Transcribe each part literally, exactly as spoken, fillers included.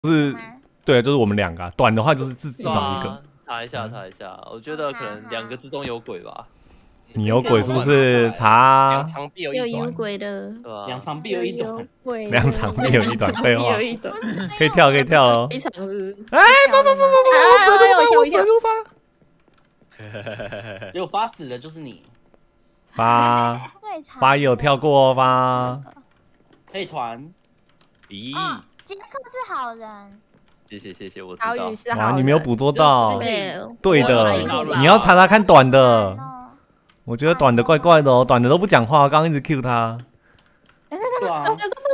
是，对，就是我们两个、啊，短的话就是至至少一个。 查一下，查一下，我觉得可能两个之中有鬼吧。 你有鬼是不是？查。 两长必有一短。 有鬼的， 两长必有一短。 两长必有一短，废话。可以跳，可以跳哦。 一场是。 哎，发发发发发！我蛇就发，我蛇就发。结果发死的就是你。 发发也有跳过哦，发。 配团。 咦。杰克是好人。 谢谢谢谢，我知道。 哇，你没有捕捉到。对的， 你你要查查看短的。我觉得短的怪怪的哦，短的都不讲话，刚刚一直 Q 他。 对啊。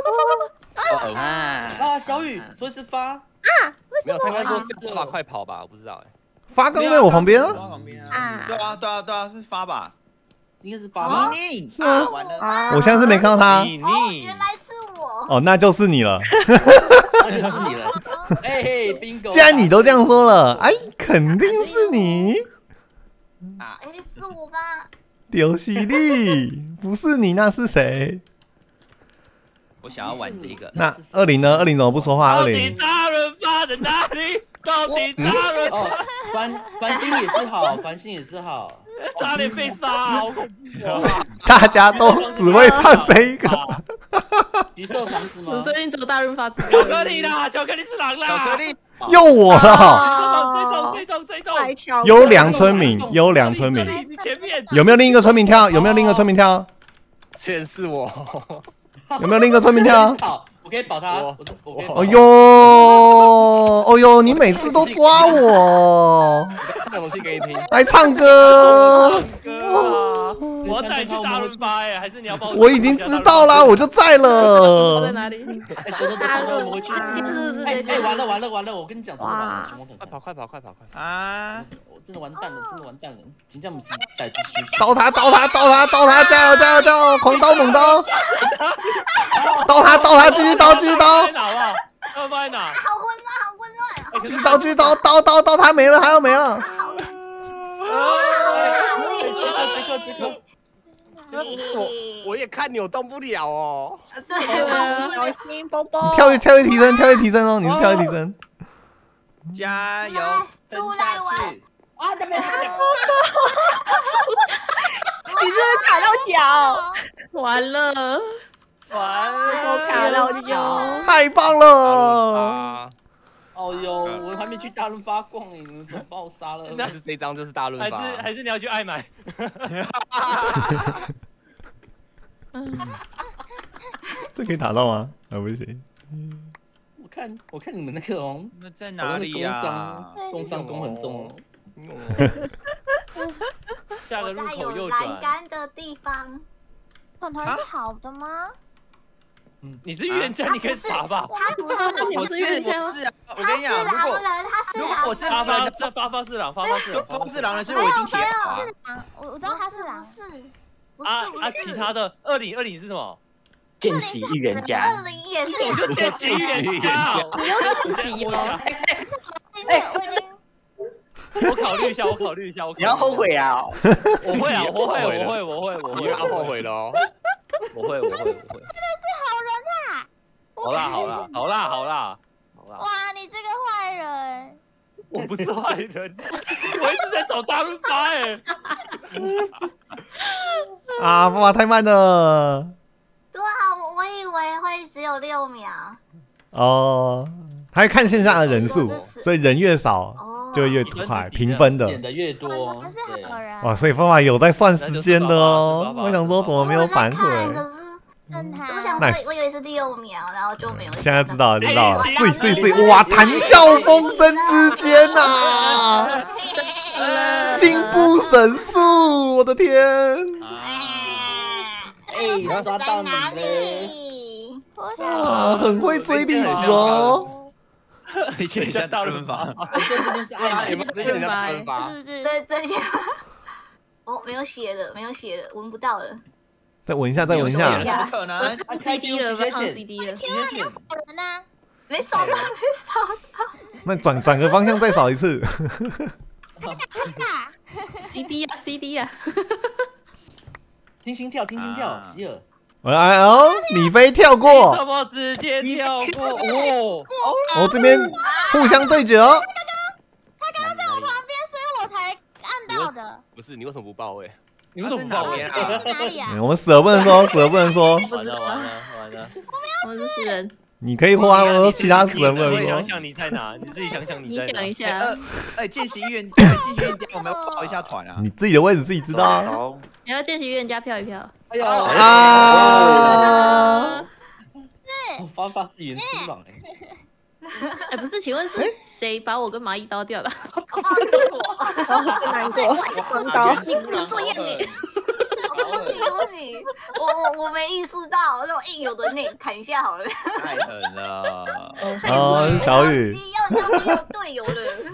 啊啊！小雨说是发啊， 没有，他应该说是发快跑吧？我不知道哎。 发刚在我旁边啊。 啊，对啊对啊对啊，是发吧？ 应该是发吧？ 你是吗？ 我现在是没看到他。 你原来是我。 哦，那就是你了。 那就是你了。哎嘿 ，bingo！ 既然你都这样说了，哎，肯定是你。 啊，哎，是我吧？ 丢犀利，不是你，那是谁？ 我想要玩这个。 那二零呢？二零怎么不说话？二零。 大润发在哪里？到底大润哦，繁繁星也是好，繁星也是好。 差点被杀，好恐怖！ 大家都只会唱这一个。 橘色房子吗？ 你最近走大润发？ 巧克力啦，巧克力是狼啦！ 巧克力又我了。 这种这种这种这种。 优良村民，优良村民。有没有另一个村民跳？有没有另一个村民跳？ 全是我。 有没有另一个村民跳？ 我可以保他。 哎呦，哦呦，你每次都抓我。 唱东西给你听。 还唱歌。 唱歌。我要带你去大润发哎，还是你要帮我？ 我已经知道啦，我就在了。 在哪里？ 大润发。 今天是不是？ 哎，完了完了完了！我跟你讲， 哇！ 快跑快跑快跑快！ 啊！ 我真的完蛋了，真的完蛋了！金匠姆斯带继续。 刀他刀他刀他刀他！加油加油加油！狂刀猛刀！刀他刀他！继续刀继续刀！ 在哪啊？要放在哪？ 好混乱，好混乱！ 继续刀继续刀刀刀刀！他没了，他要没了！ 杰克杰克。 我我也看扭动不了哦。 对啊， 小心包包。 跳跃跳跃提升，跳跃提升哦！你是跳跃提升。 加油！ 出来玩！ 啊，这边。 你是不是卡到脚？ 完了， 完了， 我卡到脚。 太棒了！ 哦呦，我还没去大润发逛哎，你们怎么把我杀了？ 但是这张就是大润发， 还是还是你要去爱买？ 这可以打到吗？啊，不行。 我看我看你们那个哦， 那在哪里呀？ 工伤工很重哦。 下个路口右转。 有栏杆的地方。团团是好的吗？ 嗯，你是预言家，你可以查吧。 他不是， 我是我是啊，我跟你讲，如果如果我是发发是发发是狼，发发是狼， 发发是狼的，所以我已经铁了。 我我知道他是狼，是。 啊啊！其他的二零二零是什么？ 见习预言家。 二零也是。 我就见习预言家。 你又见习哦。 哎，我已经。 我考虑一下，我考虑一下，我。 你要后悔啊！ 我会啊，我会，我会，我会，我会。 你要后悔了哦。 我会，我会，我会。真的是好人啊！ 好啦，好啦，好啦，好啦，好啦。 哇，你这个坏人！ 我不是坏人，我一直在找大润发哎。 啊，爸爸太慢了。 对啊，我我以为会只有六秒。 哦，他会看线上的人数，所以人越少就会越快，评分的。 点的越多。 他是好人。 哇，所以爸爸有在算时间的哦。我想说怎么没有反悔？ 我想说，我以为是六秒，然后就没有。 现在知道了，知道了。碎碎碎，哇，谈笑风生之间呐，进步神速，我的天！ 哎，抓到你了！ 啊，很会追例子哦。 你见一下大润发。 我说这件是爱买， 有没有见一下大润发？ 这这些，哦，没有写了，没有写了，闻不到了。 再闻一下，再闻一下。 不可能 ，C D 了，放 C D 了。 因为有扫人呐，没扫到，没扫到。 那转转个方向再扫一次。 C D 啊 ，C D 啊。 听心跳，听心跳，希尔。 哎哎哦，米菲跳怎过， 么直接跳过？哦， 我这边互相对决哦。 他刚刚在我旁边，所以我才按到的。 不是你为什么不报位？ 你为什么不报位啊？ 在哪里啊？ 我们死了不能说，死了不能说。 完了完了完了！ 我是死人， 你可以花，我说其他死人不能说。 你想想你在哪？你自己想想你在哪？ 想一下， 呃，哎，见习预言，见习预言家，我们要报一下团啊。 你自己的位置自己知道啊。 走， 你要见习预言家票一票。 哎呦， 啊！ 我发发是原初狼哎， 哎，不是，请问是谁把我跟蚂蚁刀掉的？ 哦，是我。 难过，糟糕。 你不能这样哎！ 对不起，对不起，我我我没意识到，那我硬有的那砍一下好了。 太狠了。 哦，是小雨。 要要要队友了。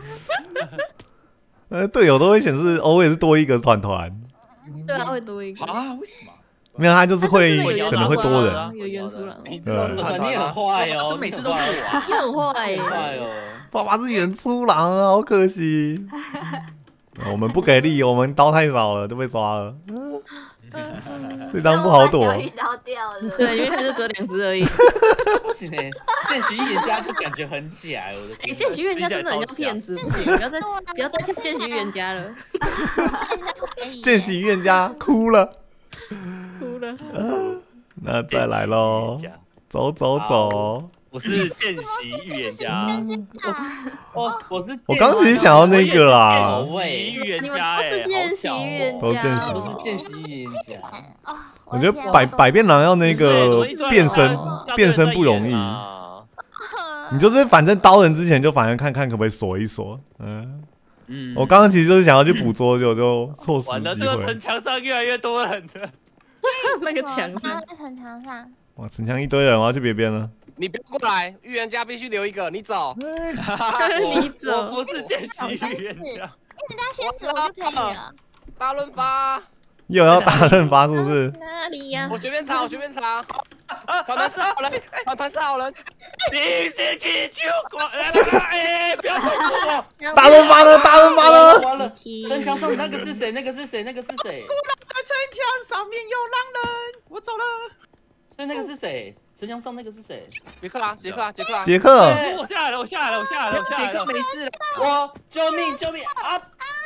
呃，队友都会显示偶尔是多一个团团， 对啊，会多一个。 啊？为什么？ 没有他就是会他就是有可能会多人。 啊有原初狼， 你知道你很坏哦， 这每次都是我啊。 你很坏很坏耶！ 哦。 爸爸是原初狼啊，好可惜。我们不给力，我们刀太少了，就被抓了。这张不好躲。 小雨刀掉了。 对，因为他就只有两只而已。 不行哎，见习预言家就感觉很假，我的哎， 天。 见习预言家真的很像骗子，不行，不要再不要再看见习预言家了， 见习预言家哭了。 哭了。 那再来喽，走走走。 我是见习预言家， 哦，我是我刚其实想要那个啦， 见习预言你们家， 都是见习预言都见习家哦， 不是见习预言家。 我觉得百百变狼要那个变身，变身不容易。你就是反正刀人之前就反正看看可不可以锁一锁。嗯嗯，我刚刚其实就是想要去捕捉，就就错失完了， 机这个城会。 墙上越来越多人了。 那个墙上， 在城墙上。 哇，城墙一堆人，我要去别边了。 你不要过来，预言家必须留一个，你走。 你走， 我不是见习预言家， 预言家先死我就可以了。 大润发， 又要大润发是不是？ 哪里呀？ 我随便查，我随便查。团团是好人，团团是好人。 你先去救我！哎，不要碰我！ 大润发呢？大润发呢？ 完了，城墙上那个是谁？那个是谁？那个是谁？ 城墙上面有狼人，我走了。 所以那个是谁？城墙上那个是谁？ 杰克啊，杰克啊，杰克啊！ 杰克， 我下来了，我下来了，我下来了，我下来了。 杰克没事了。 我救命！救命啊！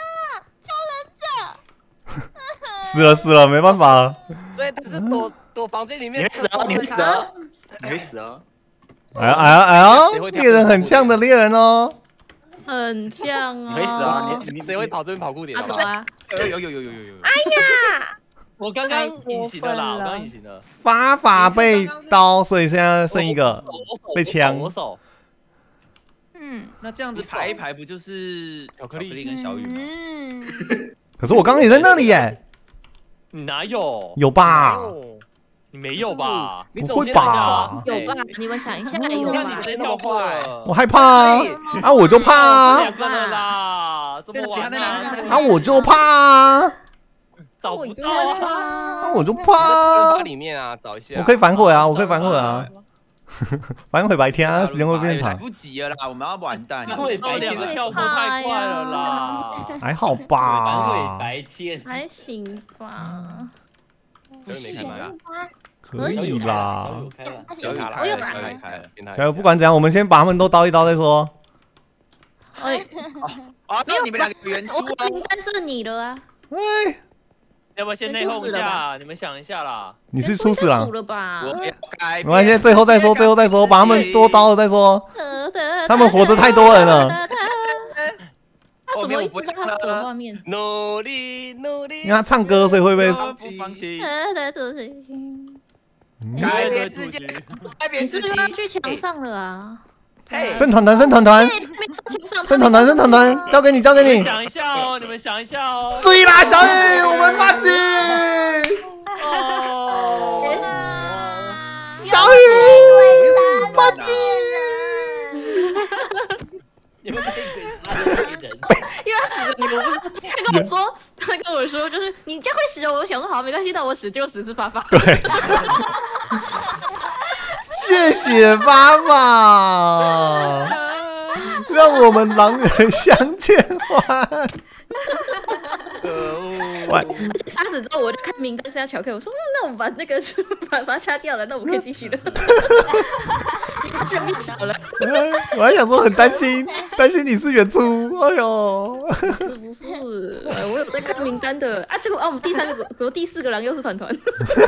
死了死了，没办法了。 所以他是躲躲房间里面。 你会死哦，你会死哦，你会死哦。 哎呀哎呀哎呀！猎人很像的猎人哦。 很像哦。 你会死哦，你你谁会跑这边跑酷点？ 他走啊！ 有有有有有有有。 哎呀， 我刚刚隐形了啦，我刚刚隐形了。 发法被刀，所以现在剩一个被枪。 我手。 嗯， 那这样子排一排，不就是巧克力跟小雨吗？ 嗯， 可是我刚刚也在那里耶， 你哪有？ 有吧？ 你没有吧？ 不会吧？ 有吧？你们想一下，有吧？ 你谁那么坏？ 我害怕啊！啊，我就怕啊！ 两个人啦，这么晚啊，我就怕啊！ 找不到啊！ 啊，我就怕啊！ 里面啊，找一下。 我可以反悔啊！我可以反悔啊！反悔白天啊，时间会变来长。 不及了啦，我们要完蛋。 反悔白天的跳坡太快了啦！ 还好反悔吧？ 白天还行吧。 不行啊， 可以啦。 小雨开了， 我有小雨来。 开了。 小雨不管怎样，我们先把他们都刀一刀再说。 哎， 啊，那你们两个原初我应该是你的啊。 哎， 要不要先内讧一下？你们想一下啦。 你是初始狼了吧？ 我要改。 没关系，最后再说，最后再说，把他们多刀了再说。他们活着太多人了。 他怎么一直在他走画面？ 努力努力。 因为他唱歌，所以会被。 不放弃。 改变自己， 改变你自己。 是不是要去墙上了啊？ 剩团团，剩团团，剩团团，剩团团，交给你，交给你。 想一下哦，你们想一下哦。 碎啦，小雨，我们八级。 哦， 小雨，八级。 你们被鬼杀的人。 因为他指着你，我不知道。他跟我说，他跟我说，就是你这样会死哦。我想说好，没关系，那我死就死是发发。 对。谢谢发发，让我们狼人相见欢。 可恶！ 而且杀死之后，我就看名单是要巧克力，我说，嗯，那我们把那个把把它掐掉了，那我们可以继续了。人变少了， 我还想说很担心，担心你是原初，哎呦， 是不是？我有在看名单的啊，结果啊，我们第三个怎怎么第四个狼又是团团？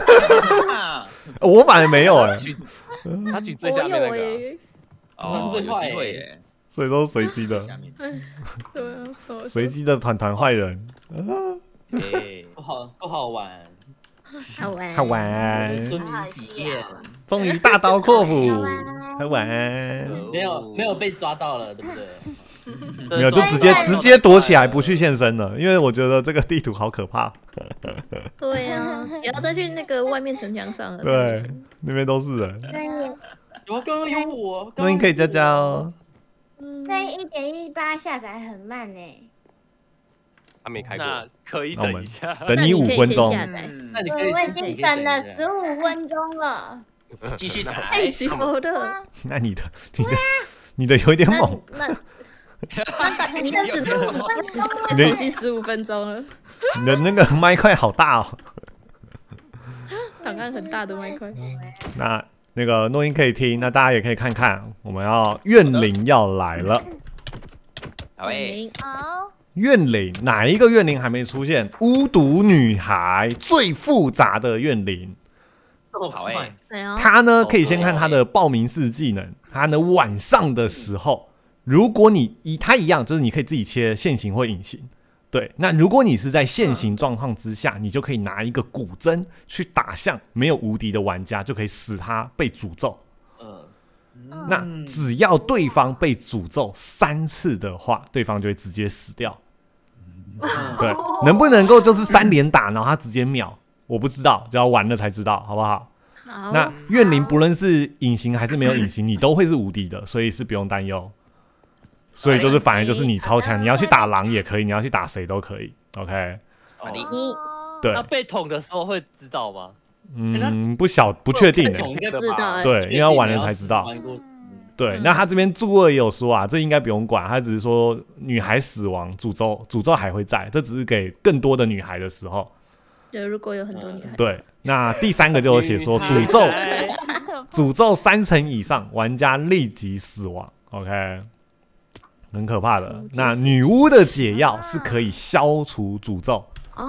我反而没有哎， 他举最下面那个， 哦，最坏耶， 所以都是随机的， 对啊， 随机的团团坏人， 不好不好玩， 好玩， 好玩， 村民体验， 终于大刀阔斧，好玩， 没有没有被抓到了，对不对？ 没有，就直接直接躲起来，不去现身了，因为我觉得这个地图好可怕。 对啊，不要再去那个外面城墙上了。 对，那边都是人。 有刚刚有我， 那你可以加加哦。 那一点一八下载很慢呢。 还没开过， 那可以等一下， 等你五分钟。 那你可以， 我已经等了十五分钟了。 继续打， 太奇怪了。 那你的，你的，你的有点猛。 那你的只能再重新十五分钟了。 你的那个麦块好大哦， 档案很大的麦块。 那那个录音可以听，那大家也可以看看，我们要怨灵要来了。 好诶， 好。 怨灵哪一个怨灵还没出现？巫毒女孩最复杂的怨灵。 这么好哎， 她呢可以先看她的报名式技能，她呢晚上的时候。如果你以它一样，就是你可以自己切现行或隐形，对。那如果你是在现行状况之下，你就可以拿一个古针去打向没有无敌的玩家，就可以使他被诅咒。嗯，那只要对方被诅咒三次的话，对方就会直接死掉。对，能不能够就是三连打，然后他直接秒，我不知道，就要玩了才知道，好不好？好。那怨灵不论是隐形还是没有隐形，你都会是无敌的，所以是不用担忧。所以就是反而就是你超强，你要去打狼也可以，你要去打谁都可以 ，OK？ 你对， 那被捅的时候会知道吗？ 嗯，不晓不确定的，对，因为要玩了才知道。对，那他这边注二也有说啊，这应该不用管，他只是说女孩死亡诅咒，诅咒还会在，这只是给更多的女孩的时候。 对，如果有很多女孩。 对，那第三个就有写说诅咒，诅咒三成以上，玩家立即死亡 ，OK？很可怕的。那女巫的解药是可以消除诅咒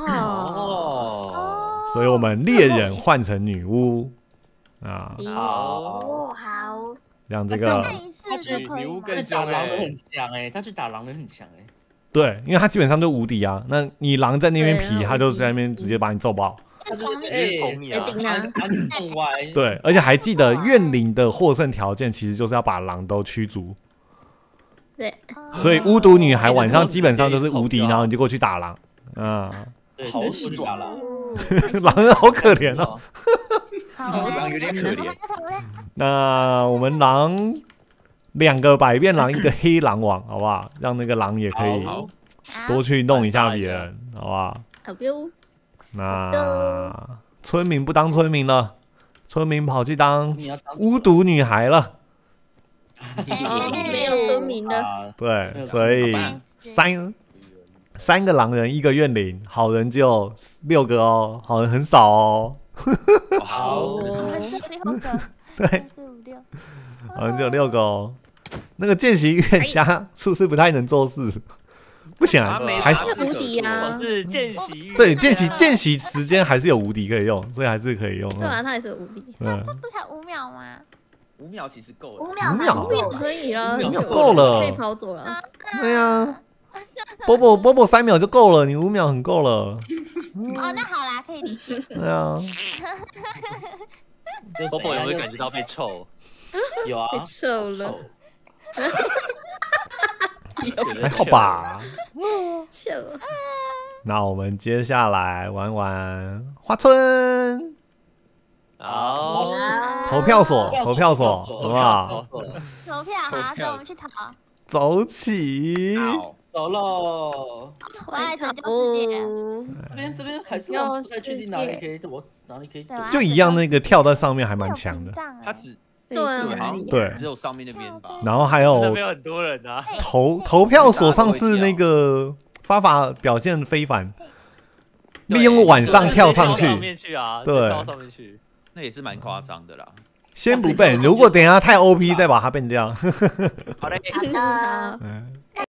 哦，所以我们猎人换成女巫啊。 好， 好， 让这个女巫更打狼人很强哎，他去打狼人很强哎。 对，因为他基本上就无敌啊。那你狼在那边皮，他就在那边直接把你揍爆。 他就是哎，把你送歪。 对，而且还记得怨灵的获胜条件其实就是要把狼都驱逐。 对， 所以巫毒女孩晚上基本上就是无敌，然后你就过去打狼，啊， 好爽啊！ 狼人好可怜哦， 狼有点可怜。 那我们狼两个百变狼，一个黑狼王，好不好？让那个狼也可以多去弄一下别人，好不好？ 好标。 那村民不当村民了，村民跑去当巫毒女孩了。 没有村民的， 对，所以三三个狼人，一个怨灵，好人只有六个哦，好人很少哦。 好， 对，好人只有六个哦。那个见习冤家是不是不太能做事？不行啊，还是无敌啊！ 是见习， 对，见习见习时间还是有无敌可以用，所以还是可以用。 对啊，他还是有无敌。 那这不才五秒吗？ 五秒其实够了， 五秒， 五秒， 五秒可以了， 五秒够了， 可以跑走了。 对呀，波波波波三秒就够了，你五秒很够了。 哦，那好啦，可以理解。 对啊。 波波有没有感觉到被臭？ 有啊， 被臭了。 还好吧。 臭。 那我们接下来玩玩花村。 好， 投票所，投票所，好不好？ 投票好，那我们去投。 走起， 走喽！ 我爱拯救世界。 这边这边还是我不太确定哪里可以，我哪里可以？ 就一样，那个跳在上面还蛮强的。 他只对啊， 对， 只有上面那边吧。 然后还有那边有很多人啊。 投投票所上次那个发法表现非凡。 利用晚上跳上去， 对，跳上面去， 那也是蛮夸张的啦。 先不变，如果等一下太 O P， 再把它变掉。 好嘞， 好的。